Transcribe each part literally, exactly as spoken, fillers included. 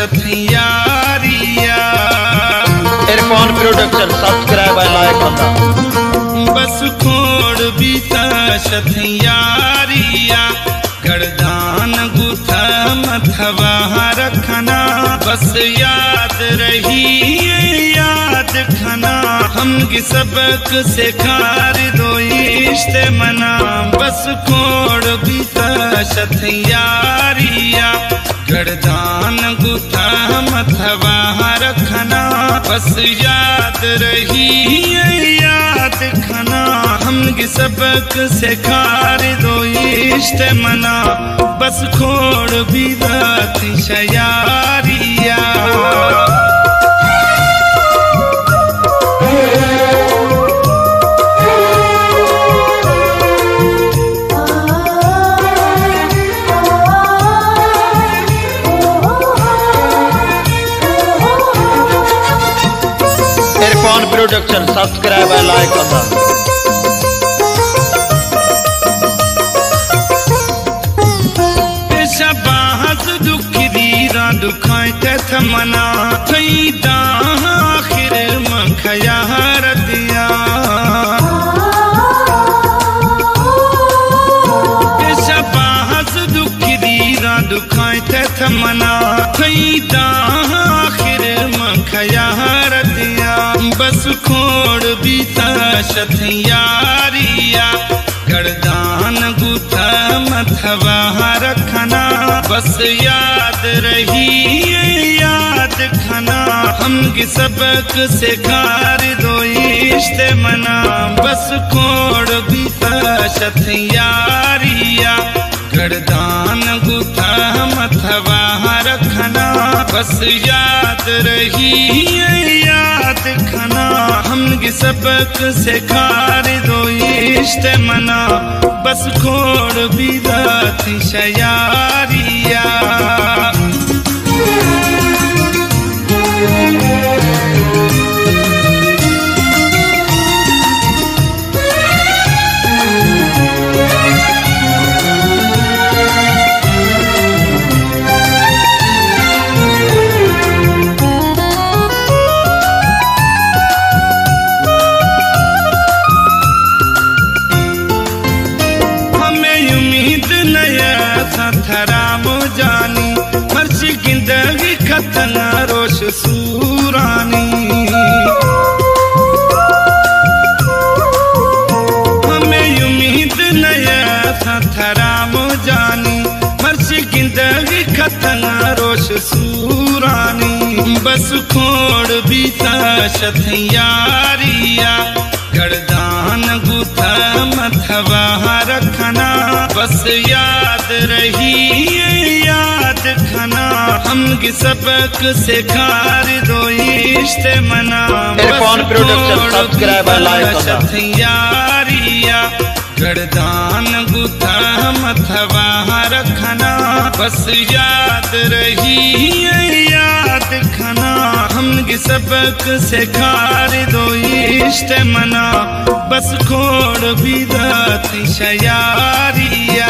सथियारिया। Irfan production subscribe और like करना। बस खोड़ बीता सथियारिया, गर्दान गुथा मथवा रखना, बस याद रही याद खना, हम की सबक से खार दो इश्त मना। बस खोड़ बीता सथियारिया, गर्दान गुथा मथवा रखना, बस याद रही याद खना, हम की सबक से खार दो इश्त मना। बस खोड़ भी राती शयारिया। इरफान प्रोडक्शन सब्सक्राइब और लाइक करना। दुखाए थमना थईदा आखिर मखया रतिया। शबाहस दुखी दीरा दुखाए थमना थईदा आखिर मखया रतिया। बस खोड़ बीता सथियारिया, गर्दान गुथा मथवा रखना, बस याद रही याद खना, हम की सबक से खार दो इश्त मना। बस खोड़ बीता सथियारिया, गर्दान गुथा मथवा रखना, बस याद रही याद खना, हम की सबक से खार दो इश्त मना। बस खोड़ भी राती शयारिया। थरामो जानी मर्शी जिंदगी खतना रोश सूरानी। हमें उम्मीद नया था थरामो जानी मर्शी जिंदगी खतना रोश सूरानी। बस खोड़ बीता सथियारिया, गर्दान गुथा मथवा रखना, बस याद रही याद खना, हम की सबक से खार दो इश्त मना। इरफान प्रोडक्शन सब्सक्राइब और लाइक करना। सथियारिया, गर्दान गुथा मथवा रखना, बस याद रही याद खना, हम की सबक से खार दो इश्त मना। बस खोड़ भी राती शयारिया।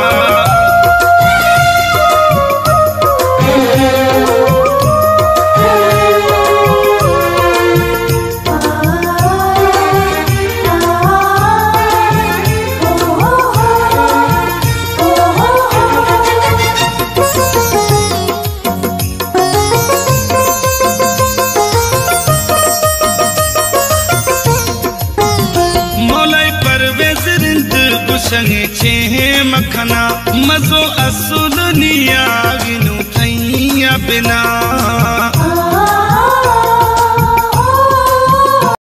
संगे छे मखना, मजो असुल निया गिनु थैया बिना।